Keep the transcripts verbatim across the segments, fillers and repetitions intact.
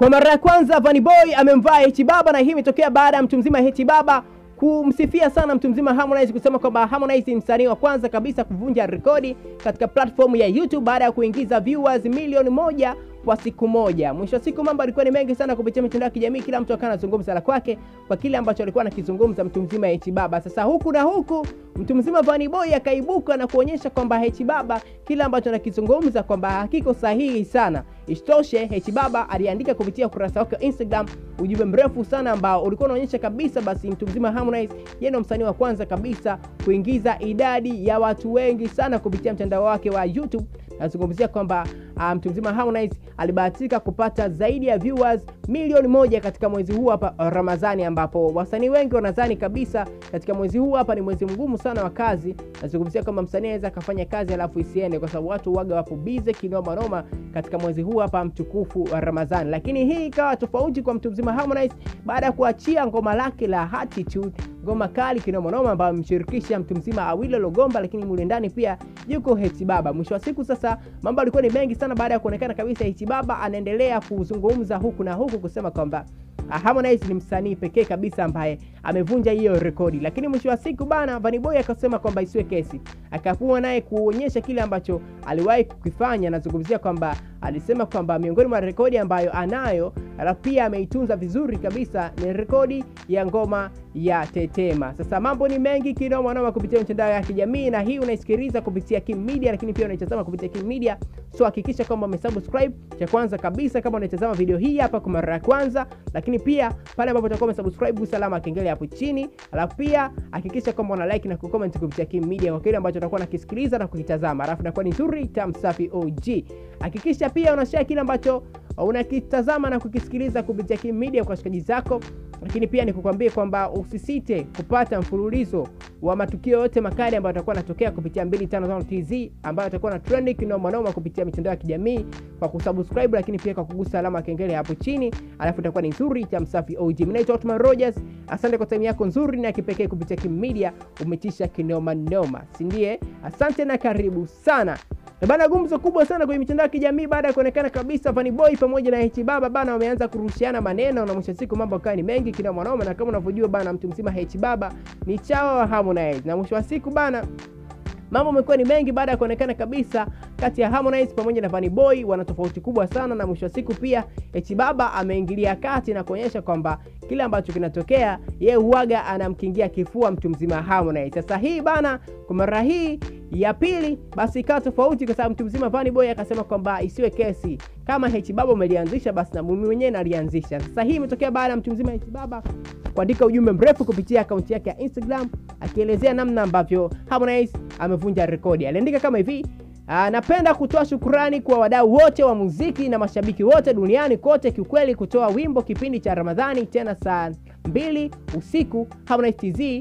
Kwa mara ya kwanza Vanny Boy amemvaa H Baba, na hii imetokea baada ya mtu mzima H Baba kumsifia sana mtu mzima Harmonize, kusema kwamba Harmonize ni msanii wa kwanza kabisa kuvunja rekodi katika platform ya YouTube baada ya kuingiza viewers milioni moja kwa siku moja. Mwisho wa siku mambo alikuwa ni mengi sana kupitia mitandao ya kijamii, kila mtu akawa anazungumza la kwake kwa kile ambacho alikuwa anakizungumza mtu mzima H Baba. Sasa huku na huku mtu mzima Vanny Boy akaibuka na kuonyesha kwamba H Baba kila ambacho anakizungumza kwamba hakiko sahihi sana. Isitoshe, H Baba aliandika kupitia ukurasa wake wa Instagram ujumbe mrefu sana ambao ulikuwa unaonyesha kabisa basi mtu mzima Harmonize yeye ndo msanii wa kwanza kabisa kuingiza idadi ya watu wengi sana kupitia mtandao wake wa YouTube. Nazungumzia kwamba mtu um, mzima Harmonize alibahatika kupata zaidi ya viewers milioni moja katika mwezi huu hapa Ramadhani, ambapo wasanii wengi wanadhani kabisa katika mwezi huu hapa ni mwezi mgumu sana wa kazi. Nazungumzia kwamba msanii anaweza kufanya kazi alafu isiende, kwa sababu watu waga wapo busy kinoma noma katika mwezi huu hapa mtukufu wa Ramadhani. Lakini hii ikawa tofauti kwa mtu mzima Harmonize baada ya kuachia ngoma lake la Attitude, ngoma kali kinoma noma ambayo mshirikisha mtu mzima Awilo Logomba, lakini mule ndani pia yuko H Baba. Mwisho wa siku sasa mambo yalikuwa ni mengi sana baada ya kuonekana kabisa H Baba anaendelea kuzungumza huku na huku kusema kwamba Harmonize ni msanii pekee kabisa ambaye amevunja hiyo rekodi. Lakini mwisho wa siku bana Vanny Boy akasema kwamba isiwe kesi, akaamua naye kuonyesha kile ambacho aliwahi kukifanya. Nazungumzia kwamba alisema kwamba miongoni mwa rekodi ambayo anayo alafu pia ameitunza vizuri kabisa ni rekodi ya ngoma ya Tetema. Sasa mambo ni mengi kinoma noma kupitia mitandao ya kijamii, na hii unaisikiliza kupitia Kim Media, lakini pia unaitazama kupitia Kim Media. So hakikisha kwamba umesubscribe cha kwanza kabisa kama unatazama video hii hapa kwa mara ya kwanza, lakini pia pale ambapo utakuwa umesubscribe usalama kengele hapo chini. Alafu pia hakikisha kwamba una like na kucomment kupitia Kim Media kwa kile ambacho utakuwa unakisikiliza na kukitazama. Alafu inakuwa ni nzuri tamsafi O G. Hakikisha pia unashare kile ambacho unakitazama na kukisikiliza kupitia Kim Media kwa shikaji zako. Lakini pia nikukwambie kwamba usisite kupata mfululizo wa matukio yote makali ambayo yatakuwa yanatokea kupitia mbili tano tano T Z, ambayo yatakuwa na trending kinoma noma kupitia mitandao ya kijamii kwa kusubscribe, lakini pia kwa kugusa alama kengele hapo chini. Alafu itakuwa ni nzuri tamsafi O G. Mimi naitwa Otman Rogers. Asante kwa time yako nzuri na kipekee kupitia Kim Media. Umetisha kinoma noma, si ndiye? Asante na karibu sana. Na bana gumzo kubwa sana kwenye mitandao ya kijamii baada ya kuonekana kabisa Vanny Boy pamoja na H Baba bana wameanza kurushiana maneno, na mwisho siku mambo yakawa ni mengi kina mwanaume. Na kama unavyojua bana mtu mzima H Baba ni chawa wa Harmonize, na mwisho wa siku bana mambo yamekuwa ni mengi baada ya kuonekana kabisa kati ya Harmonize pamoja na Vanny Boy wana tofauti kubwa sana. Na mwisho wa siku pia H Baba ameingilia kati na kuonyesha kwamba kile ambacho kinatokea yeye huaga anamkingia kifua mtu mzima Harmonize. Sasa hii bana kwa mara hii ya pili basi ikawa tofauti, kwa sababu mtu mzima Vanny Boy akasema kwamba isiwe kesi, kama H Baba umelianzisha basi na mimi mwenyewe nalianzisha. Sasa hii imetokea baada ya mtu mzima H Baba kuandika ujumbe mrefu kupitia akaunti yake ya Instagram akielezea namna ambavyo Harmonize amevunja rekodi. Aliandika kama hivi: napenda kutoa shukrani kwa wadau wote wa muziki na mashabiki wote duniani kote. Kiukweli kutoa wimbo kipindi cha Ramadhani tena saa mbili usiku, Harmonize T Z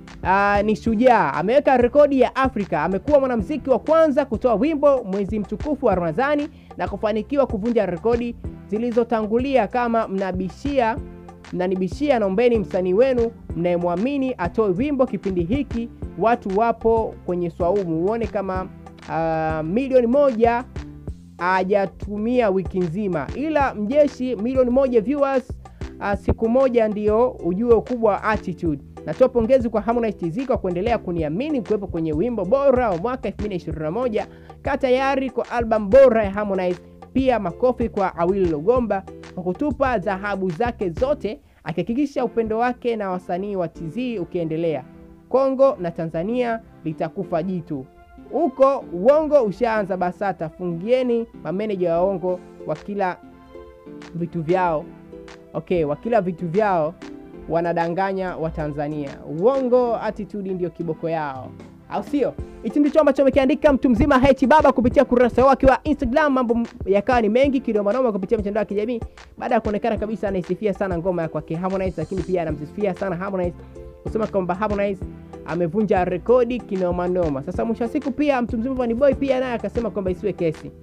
Uh, ni shujaa, ameweka rekodi ya Afrika. Amekuwa mwanamuziki wa kwanza kutoa wimbo mwezi mtukufu wa Ramadhani na kufanikiwa kuvunja rekodi zilizotangulia. Kama mnabishia mnanibishia, naombeni msanii wenu mnayemwamini atoe wimbo kipindi hiki. Watu wapo kwenye swaumu, uone kama uh, milioni moja hajatumia wiki nzima, ila mjeshi milioni moja viewers uh, siku moja ndio ujue ukubwa wa Attitude. Natoa pongezi kwa Harmonize T Z kwa kuendelea kuniamini kuwepo kwenye wimbo bora wa mwaka elfu mbili ishirini na moja. Ka tayari kwa album bora ya Harmonize. Pia makofi kwa Awilo Logomba kwa kutupa dhahabu zake zote, akihakikisha upendo wake na wasanii wa T Z ukiendelea. Kongo na Tanzania litakufa jitu. Huko uongo ushaanza, basata fungieni mameneja wa uongo wa kila vitu vyao. Okay, wa kila vitu vyao wanadanganya wa Tanzania. Uongo Attitude ndio kiboko yao, au sio? Hichi ndicho ambacho amekiandika mtu mzima H Baba kupitia kurasa wake wa Instagram. Mambo yakawa ni mengi kidogo noma kupitia mitandao ya kijamii baada ya kuonekana kabisa anaisifia sana ngoma ya kwake Harmonize, lakini pia anamsifia sana Harmonize kusema kwamba Harmonize amevunja rekodi kinoma noma. Sasa mwisho siku pia mtu mzima Vanny Boy pia naye akasema kwamba isiwe kesi,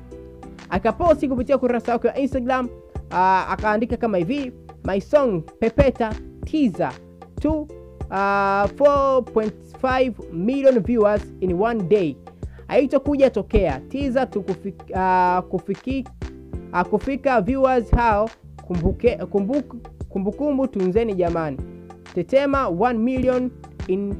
akaposti kupitia kurasa wake wa Instagram uh, akaandika kama hivi: my song Pepeta teaser to uh, four point five million viewers in one day. Haitakuja tokea teaser tu kufika, uh, kufiki, uh, kufika viewers hao kumbuke kumbuku kumbukumbu tunzeni jamani. Tetema one million in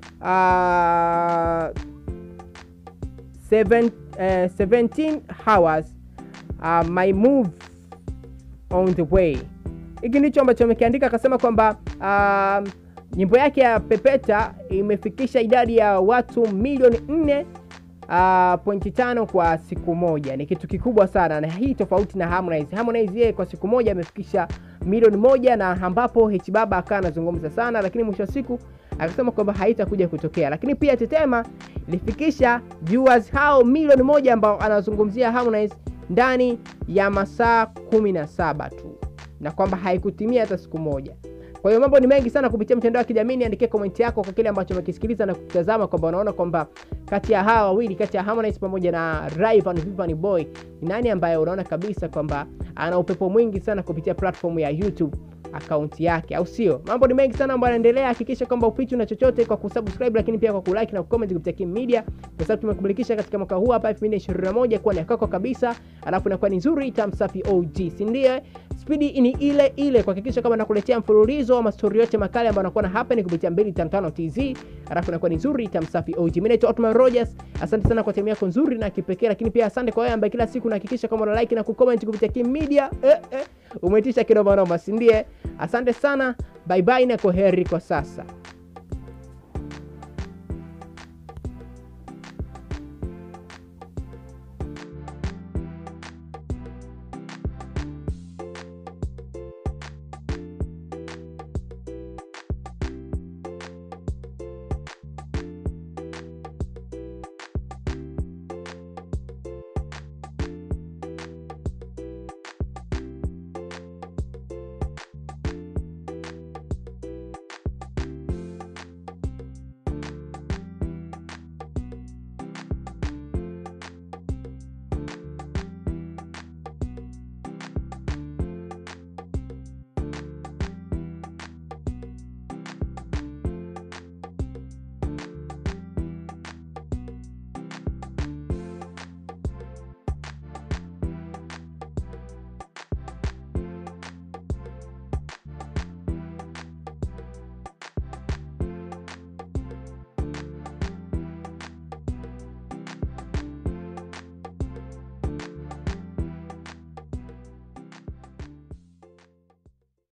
uh, seven, uh, seventeen hours. Uh, my move on the way. Hiki ndicho ambacho amekiandika, akasema kwamba uh, nyimbo yake ya Pepeta imefikisha idadi ya watu milioni nne Uh, pointi tano kwa siku moja. Ni kitu kikubwa sana, na hii tofauti na Harmonize. Harmonize yeye kwa siku moja amefikisha milioni moja, na ambapo H Baba akawa anazungumza sana, lakini mwisho wa siku akasema kwamba haitakuja kutokea. Lakini pia Tetema ilifikisha viewers hao milioni moja ambao anazungumzia Harmonize ndani ya masaa kumi na saba tu, na kwamba haikutimia hata siku moja. Kwa hiyo mambo ni mengi sana kupitia mtandao wa kijamii. Niandikie comment yako kwa kile ambacho umekisikiliza na kutazama, kwamba unaona kwamba kati ya hawa wawili, kati ya Harmonize pamoja na Rayvanny Vanny Boy, ni nani ambaye unaona kabisa kwamba ana upepo mwingi sana kupitia platform ya YouTube account yake, au sio? Mambo ni mengi sana ambayo yanaendelea. Hakikisha kwamba upichu na chochote kwa kusubscribe, lakini pia kwa kulike na kucomment kupitia Kim Media, kwa sababu tumekubulikisha katika mwaka huu hapa elfu mbili ishirini na moja kwa ni yako kabisa, alafu inakuwa ni nzuri tamsafi O G, si ndiye? Speedy ni ile ile kuhakikisha kama nakuletea mfululizo wa story yote makali ambayo anakuwa na hapa ni kupitia mbili tano tano T Z, alafu inakuwa ni nzuri tamsafi O G. Mimi naitwa Otman Rogers. Asante sana kwa timu yako nzuri na kipekee, lakini pia asante kwa wewe ambaye kila siku unahakikisha kama una like na kucomment kupitia Kim Media. Eh, eh, umetisha kidogo noma, si ndiye? Asante sana, bye bye na kwaheri kwa sasa.